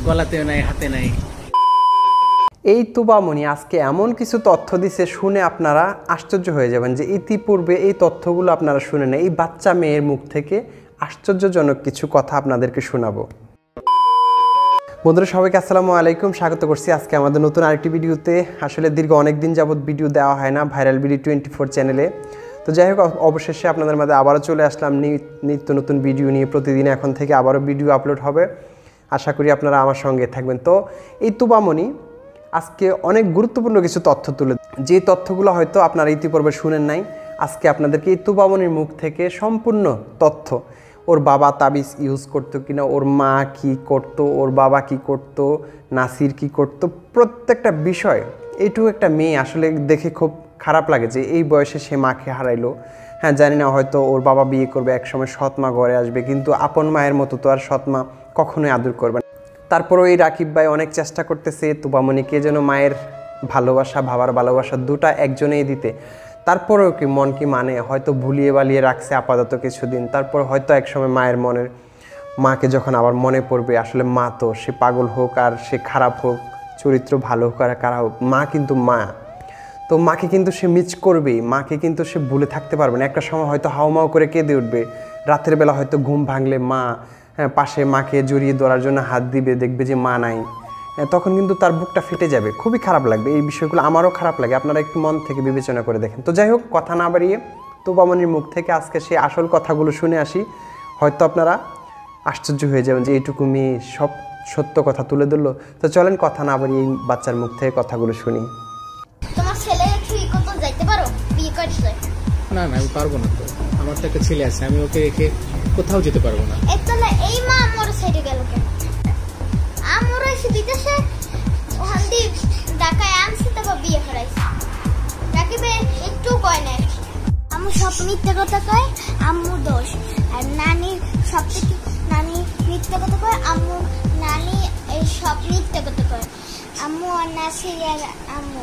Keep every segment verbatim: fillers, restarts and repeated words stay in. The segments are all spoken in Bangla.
গলাতেও নাই, হাতে নাই। এই তুবামণি আজকে এমন কিছু তথ্য দিছে, শুনে আপনারা আশ্চর্য হয়ে যাবেন যে ইতিপূর্বে এই তথ্যগুলো আপনারা শুনে নেন। এই বাচ্চা মেয়ের মুখ থেকে আশ্চর্যজনক কিছু কথা আপনাদেরকে শোনাবো। বন্ধুরা সবাইকে আসসালামু আলাইকুম, স্বাগত করছি আজকে আমাদের নতুন আরেকটি ভিডিওতে। আসলে দীর্ঘ অনেক দিন যাবত ভিডিও দেওয়া হয় না ভাইরাল বিডি টোয়েন্টি ফোর চ্যানেলে। তো যাই হোক, অবশেষে আপনাদের মাঝে আবারও চলে আসলাম নিত্য নতুন ভিডিও নিয়ে। প্রতিদিন এখন থেকে আবারও ভিডিও আপলোড হবে, আশা করি আপনারা আমার সঙ্গে থাকবেন। তো এই তুবামণি আজকে অনেক গুরুত্বপূর্ণ কিছু তথ্য তুলে, যে তথ্যগুলো হয়তো আপনারা ইতিপূর্বে শুনেন নাই। আজকে আপনাদেরকে এই তুবামণির মুখ থেকে সম্পূর্ণ তথ্য, ওর বাবা তাবিজ ইউজ করতো কিনা, ওর মা কি করতো, ওর বাবা কি করতো, নাসির কি করতো, প্রত্যেকটা বিষয়। এইটুকু একটা মেয়ে আসলে দেখে খুব খারাপ লাগে যে এই বয়সে সে মাকে হারাইলো। হ্যাঁ, জানি না হয়তো ওর বাবা বিয়ে করবে, একসময় সৎ মা ঘরে আসবে, কিন্তু আপন মায়ের মতো তো আর সৎ মা কখনোই আদর করবে না। তারপরেও এই রাকিব ভাই অনেক চেষ্টা করতেছে তুবামণিকে যেন মায়ের ভালোবাসা, বাবার ভালোবাসা দুটা একজনেই দিতে। তারপরেও কি মন কি মানে, হয়তো ভুলিয়ে বালিয়ে রাখছে আপাতত কিছুদিন। তারপর হয়তো একসময় মায়ের মনের মাকে যখন আবার মনে পড়বে, আসলে মা তো সে পাগল হোক আর সে খারাপ হোক, চরিত্র ভালো হোক আর কারা হোক, মা কিন্তু মা। তো মাকে কিন্তু সে মিস করবেই, মাকে কিন্তু সে ভুলে থাকতে পারবে না। একটা সময় হয়তো হাউমাউ করে কেঁদে উঠবে, রাতের বেলা হয়তো ঘুম ভাঙলে মা হ্যাঁ পাশে মাকে জড়িয়ে ধরার জন্য হাত দিবে, দেখবে যে মা নাই, তখন কিন্তু তার বুকটা ফেটে যাবে, খুবই খারাপ লাগবে। এই বিষয়গুলো আমারও খারাপ লাগে, আপনারা একটু মন থেকে বিবেচনা করে দেখেন। তো যাই হোক, কথা না বাড়িয়ে তুবামণির মুখ থেকে আজকে সেই আসল কথাগুলো শুনে আসি। হয়তো আপনারা আশ্চর্য হয়ে যাবেন যে এইটুকু মেয়ে সব সত্য কথা তুলে ধরলো। তো চলেন কথা না বাড়িয়ে এই বাচ্চার মুখ থেকে কথাগুলো শুনি। তোমার ছেলে কি কোথাও যাইতে পারো বিয়ে করতে? না না, আমি পারবো না। তো আমার তো একটা ছেলে আছে, আমি ওকে রেখে কোথাও যেতে পারবো না। তাহলে এই মা আমার সাইডে গেল কেন? আমার এসে বিদেশে ওখান দিয়ে ঢাকায় আনছি, তারপর বিয়ে করাইছি। রাকিবে একটু কয় না, আমার সব মিথ্যে কথা কয়, আম্মুর দোষ। আর নানি সব থেকে নানি মিথ্যে কথা কয়, আম্মু নানি এই সব মিথ্যে কথা কয়। আম্মু আর নাসির আর আম্মু।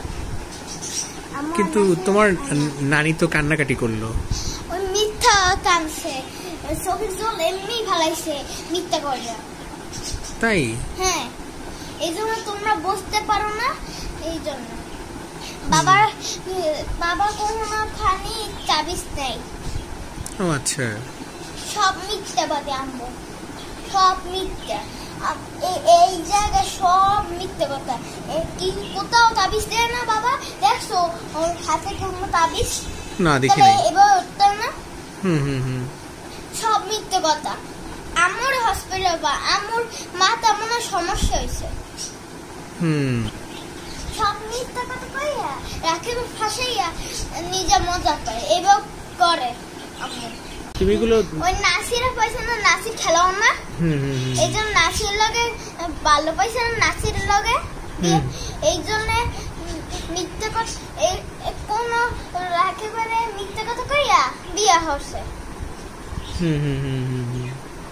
কিন্তু তোমার নানি তো কান্নাকাটি করলো। ওই মিথ্যা কানছে, চোখের জল এমনি ভালাইছে মিথ্যা করে। তাই? হ্যাঁ, এই জন্য তোমরা বুঝতে পারো না। এই জন্য বাবার বাবা কোনো খানি তাবিজ নেই। ও আচ্ছা, সব মিথ্যা বাদে আম্মু, সব মিথ্যা। এই জায়গায় সব মিথ্যে কথা। কি কোথাও তাবিজ দেয় না বাবা? দেখছো ওর হাতে কোনো তাবিজ? না দেখি নাই। এবার উত্তর না। হুম হুম হুম সব মিথ্যে কথা। আমার হসপিটাল বা আমার মা তেমন সমস্যা হয়েছে। হুম সব মিথ্যে কথা কইয়া রাখে ফাঁসাইয়া নিজে মজা করে এবার করে। তুমি গুলো ওই নাসিরা পয়সা না, নাসির খেলাও না। হুম হুম এই জন্য নাসির লগে ভালো পয়সা না, নাসির লগে এই জন্য মিথ্যে কথা কোন রাখে করে মিথ্যে কথা কইয়া বিয়া হচ্ছে। হুম হুম হুম হুম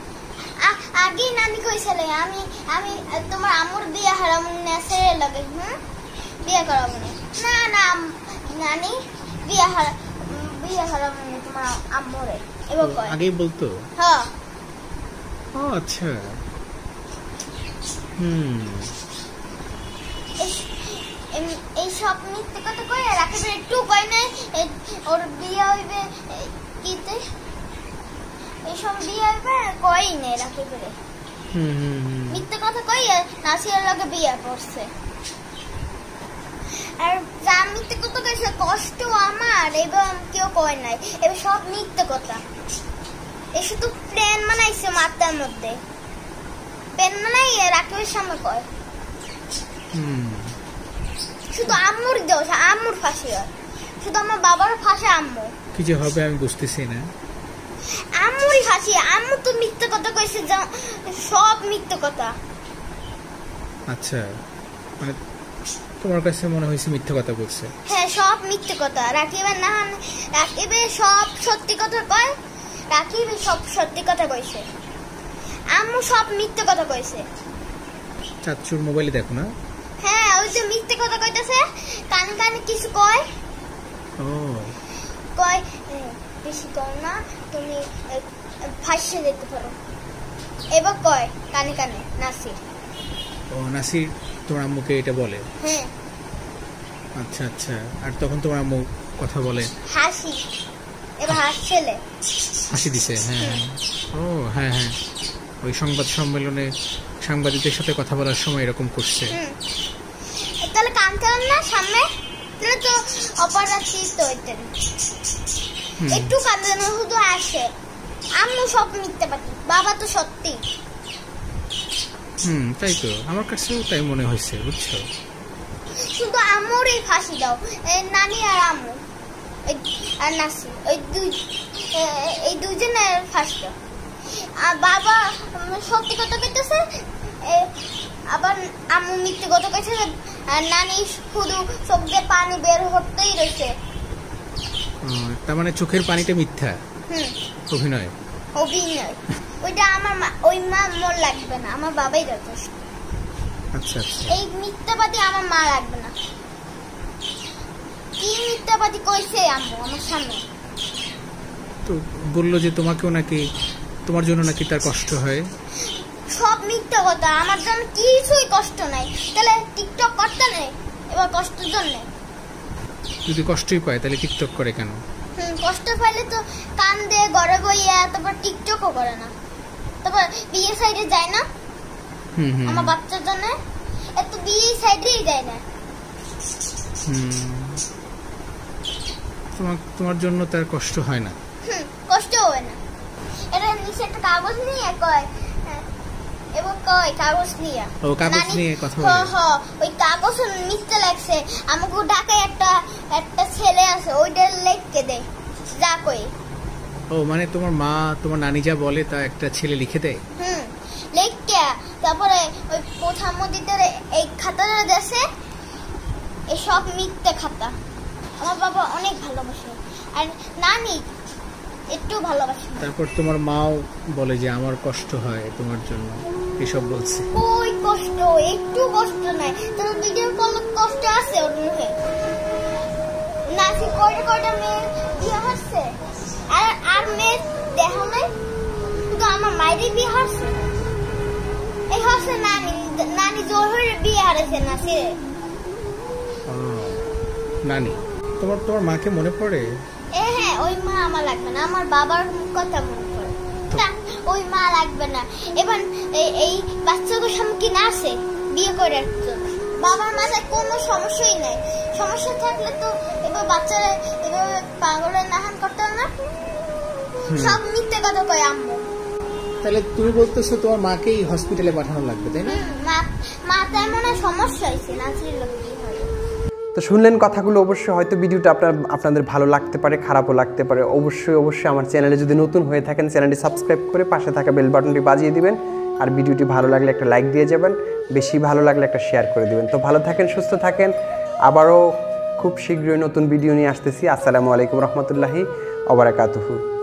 আগে নানি কইছিলে আমি আমি তোমার আম্মুর বিয়া হারাম নাসিরের লগে। হুম বিয়া করাবো না। না না নানি বিয়া হারা বিয়া হারাম তোমার আম্মুরে এবার কয়। আগেই বলতো? হ্যাঁ। ও আচ্ছা। হুম এই সব মিথ্যে কথা কই রাখবে একটু কয় নাই ওর বিয়ে হইবে কিতে এইসব বিয়ে হইবে কই নাই রাখবে। হুম হুম মিথ্যে কথা কই নাসিরের লগে বিয়ে করছে। আর যা মিথ্যে কথা কইছে কষ্ট আমার এবং কেউ কয় নাই, এবার সব মিথ্যে কথা। এ শুধু প্লেন বানাইছে মাথার মধ্যে, প্লেন বানাই রাকেবের সামনে কয়। হুম শুধু আম্মুর দোষ, আম্মুর ফাঁসি হয়। শুধু আমার বাবার ফাঁসে আম্মু। কি যে হবে আমি বুঝতেছি না। আম্মুরই ফাঁসি, আম্মু তো মিথ্যে কথা কইছে, সব মিথ্যে কথা। আচ্ছা, মানে তোমার কাছে মনে হয়েছে মিথ্যে কথা বলছে? হ্যাঁ, সব মিথ্যে কথা। রাকিবের না রাকিবে সব সত্যি কথা কয়, রাকিবে সব সত্যি কথা কইছে, আম্মু সব মিথ্যে কথা কইছে। চাচুর মোবাইলে দেখো না? হ্যাঁ, ওই যে মিথ্যে কথা কইতেছে, কানে কানে কিছু কয়। ও কয় বেশি কম না, তুমি ফাঁসে যেতে পারো এবার কয় কানে কানে নাসির। ও নাসির তোমার আম্মুকে এটা বলে? হ্যাঁ। আচ্ছা আচ্ছা, আর তখন তোমার আম্মু কথা বলে? হাসি, এবার হাসছিলে, হাসি দিছে। হ্যাঁ। ও হ্যাঁ হ্যাঁ, ওই সংবাদ সম্মেলনে সাংবাদিকদের সাথে কথা বলার সময় এরকম করছে। তাহলে কানতে না সামনে, তাহলে তো অপরাধী তো হইতেন। একটু কাঁদে না, শুধু আসে। আম্মু সব মিথ্যে পাতি, বাবা তো সত্যি। হুম, তাই তো আমার কাছেও তাই মনে হয়েছে, বুঝছো। শুধু আম্মুরই ফাঁসি দাও, নানি আর আম্মু আর নাসির, ওই দুই এই দুইজনের ফাঁসি দাও। আর বাবা সত্যি কথা কইতেছে, আবার আম্মু মিথ্যে কথা কইতেছে, আর নানি শুধু চোখ দিয়ে পানি বের হতেই রয়েছে। তার মানে চোখের পানিটা মিথ্যা? হুম, অভিনয়। অভিনয় ওইটা আমার মা, ওই মা মোর লাগবে না, আমার বাবাই যথেষ্ট। আচ্ছা আচ্ছা, এই মিথ্যাবাদী আমার মা লাগবে না। কি মিথ্যাবাদী কইছে আম্মু আমার সামনে? তো বললো যে তোমাকেও নাকি, তোমার জন্য নাকি তার কষ্ট হয়। সব মিথ্যা কথা, আমার জন্য কিছুই কষ্ট নাই। তাহলে টিকটক করতে নেই এবার কষ্টের জন্য? যদি কষ্টই পায় তাহলে টিকটক করে কেন? হুম, কষ্ট পাইলে তো কান্দে, ঘরে বইয়া, তারপর টিকটকও করে না, তারপর বিয়ে সাইডে যায় না। হুম হুম, আমার বাচ্চার জন্য এত বিয়ে সাইডেই যায় না। হুম, তোমার তোমার জন্য তার কষ্ট হয় না? হুম, কষ্ট হয় না। এটা নিচে একটা কাগজ নিয়ে কয়, এবং কয় কাগজ নিয়ে, ও কাগজ নিয়ে কথা বলে। হ্যাঁ হ্যাঁ, ওই কাগজ মিথ্যে লাগছে। আমাকে ঢাকায় একটা একটা ছেলে আছে, ওইটা লিখে দেয় যা কই। ও মানে তোমার মা, তোমার নানি যা বলে তা একটা ছেলে লিখে দেয়? হুম, লিখে তারপরে ওই প্রধানমন্ত্রীদের এই খাতাটা দেশে, এই সব মিথ্যে খাতা। আমার বাবা অনেক ভালোবাসে, আর নানি একটু ভালোবাসে। তারপর তোমার মাও বলে যে আমার কষ্ট হয় তোমার জন্য, এসব বলছে। ওই কষ্ট, একটু কষ্ট নাই। তোমার ভিডিও কল কষ্ট আছে ওর মুখে। নাসি কয়টা কয়টা মেয়ে বিয়ে হচ্ছে, আর আর মেয়ে দেখো নাই, শুধু আমার মায়েরই বিয়ে হচ্ছে। এই হচ্ছে নানি, নানি জোহরের বিয়ে হারেছে নাসি। নানি, তোমার তোমার মাকে মনে পড়ে? এ হ্যাঁ, ওই মা আমার লাগবে না, আমার বাবার কথা মনে পড়ে। ওই মা লাগবে না। এবার এই বাচ্চাদের সামনে কি না আছে বিয়ে করার জন্য, বাবার মাথায় কোনো সমস্যাই নাই। সমস্যা থাকলে তো এবার বাচ্চারা এভাবে পাগলের নাহান করতে না। সব মিথ্যে কথা কয় আম্মু। তাহলে তুমি বলতেছো তোমার মাকেই হসপিটালে পাঠানো লাগবে, তাই না? মা মাথায় মনে হয় সমস্যা হয়েছে, নাচের লোক কি হয়। তো শুনলেন কথাগুলো, অবশ্যই হয়তো ভিডিওটা আপনার আপনাদের ভালো লাগতে পারে, খারাপও লাগতে পারে। অবশ্যই অবশ্যই আমার চ্যানেলে যদি নতুন হয়ে থাকেন, চ্যানেলটি সাবস্ক্রাইব করে পাশে থাকা বেল বাটনটি বাজিয়ে দিবেন। আর ভিডিওটি ভালো লাগলে একটা লাইক দিয়ে যাবেন, বেশি ভালো লাগলে একটা শেয়ার করে দিবেন। তো ভালো থাকেন, সুস্থ থাকেন। আবারও খুব শীঘ্রই নতুন ভিডিও নিয়ে আসতেছি। আসসালামু আলাইকুম রহমতুল্লাহি ওয়া বারাকাতুহু।